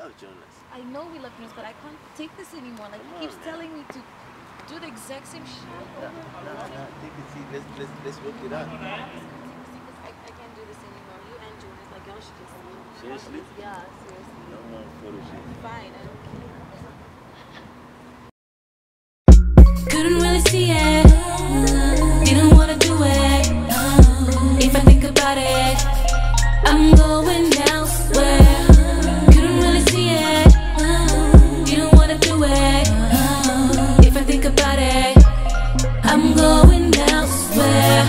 love Jonas. I know we love Jonas, but I can't take this anymore. Like, he keeps telling me to do the exact same shit over. Take it, see, let's work it out. I can't do this anymore. You and Jonas, like, y'all should just leave. Seriously? Yeah, seriously. No more photo shoot. Fine, I don't care. Couldn't really see it, didn't wanna do it. If I think about it, I'm going elsewhere. Couldn't really see it, didn't wanna do it. If I think about it, I'm going elsewhere.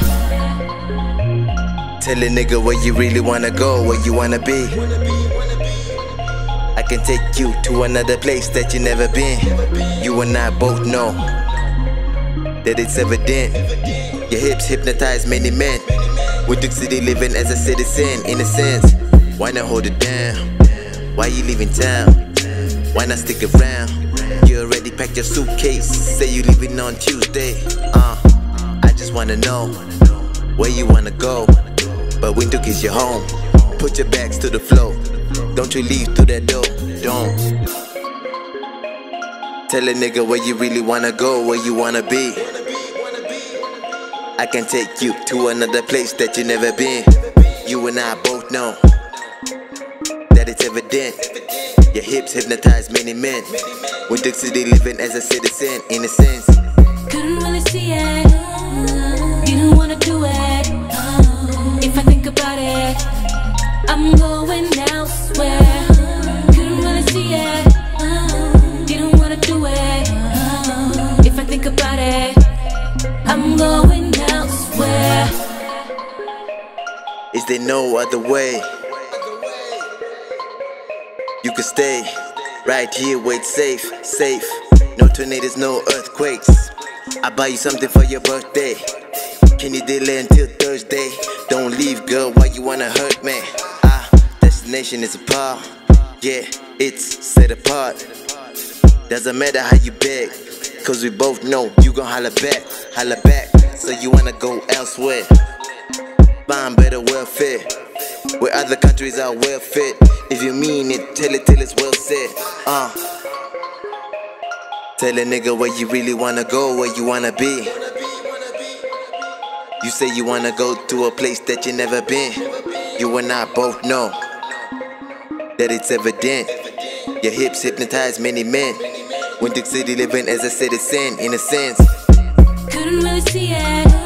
Tell a nigga where you really wanna go, where you wanna be. I can take you to another place that you never been. You and I both know that it's evident. Your hips hypnotize many men. We took city living as a citizen, in a sense. Why not hold it down? Why you leaving town? Why not stick around? You already packed your suitcase, say you leaving on Tuesday. I just wanna know where you wanna go, but Windhoek is your home. Put your bags to the floor, don't you leave through that door, don't. Tell a nigga where you really wanna go, where you wanna be. I can take you to another place that you never been. You and I both know that it's evident. Your hips hypnotize many men. Windhoek City living as a citizen, in a sense. Couldn't really see it, didn't wanna do it. If I think about it, I'm going elsewhere. Couldn't really see it, didn't wanna do it. If I think about it, I'm going elsewhere. Is there no other way? You can stay right here, wait safe, safe. No tornadoes, no earthquakes. I buy you something for your birthday. Can you delay until Thursday? Don't leave, girl, why you wanna hurt me? Destination is apart. Yeah, it's set apart. Doesn't matter how you beg, cause we both know you gon' holla back, holla back. So you wanna go elsewhere, find better welfare, where other countries are well fit. If you mean it, tell it till it's well said. Tell a nigga where you really wanna go, where you wanna be. You say you wanna go to a place that you never been. You and I both know that it's evident. Your hips hypnotize many men. Windhoek City living as a citizen, in a sense. Couldn't really see it,